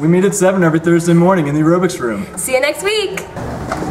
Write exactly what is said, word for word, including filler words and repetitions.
We meet at seven every Thursday morning in the aerobics room. See you next week.